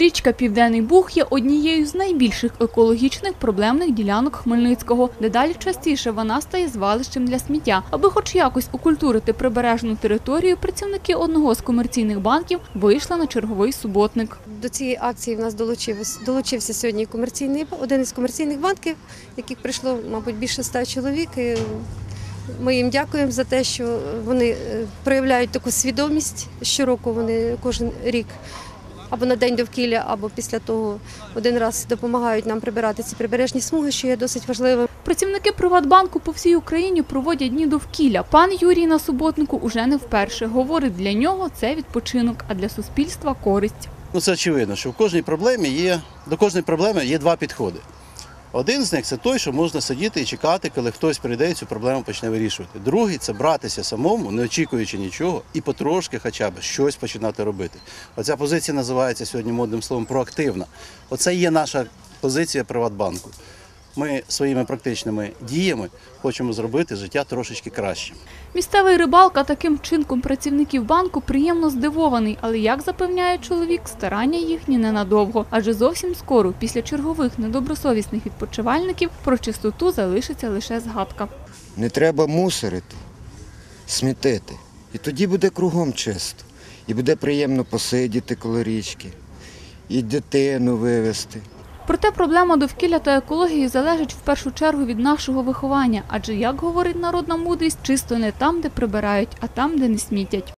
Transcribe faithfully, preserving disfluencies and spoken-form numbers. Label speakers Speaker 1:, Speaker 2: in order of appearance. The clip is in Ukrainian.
Speaker 1: Річка Південний Буг є однією з найбільших екологічних проблемних ділянок Хмельницького. Дедалі частіше вона стає звалищем для сміття. Аби хоч якось окультурити прибережну територію, працівники одного з комерційних банків вийшли на черговий суботник.
Speaker 2: До цієї акції в нас долучився, долучився сьогодні комерційний, один із комерційних банків, яких прийшло, мабуть, більше ста чоловік. І ми їм дякуємо за те, що вони проявляють таку свідомість. Щороку вони кожен рік або на День довкілля, або після того один раз допомагають нам прибирати ці прибережні смуги, що є досить важливим.
Speaker 1: Працівники Приватбанку по всій Україні проводять дні довкілля. Пан Юрій на суботнику уже не вперше. Говорить, для нього це відпочинок, а для суспільства – користь.
Speaker 3: Ну, це очевидно, що в кожній проблемі є, до кожної проблеми є два підходи. Один з них – це той, що можна сидіти і чекати, коли хтось прийде і цю проблему почне вирішувати. Другий – це братися самому, не очікуючи нічого, і потрошки хоча б щось починати робити. Оця позиція називається сьогодні модним словом «проактивна». Оце є наша позиція Приватбанку. Ми своїми практичними діями хочемо зробити життя трошечки краще.
Speaker 1: Місцевий рибалка таким вчинком працівників банку приємно здивований, але, як запевняє чоловік, старання їхні ненадовго. Адже зовсім скоро, після чергових недобросовісних відпочивальників, про чистоту залишиться лише згадка.
Speaker 4: Не треба мусорити, смітити. І тоді буде кругом чисто. І буде приємно посидіти коло річки, і дитину вивезти.
Speaker 1: Проте проблема довкілля та екології залежить в першу чергу від нашого виховання. Адже, як говорить народна мудрість, чисто не там, де прибирають, а там, де не смітять.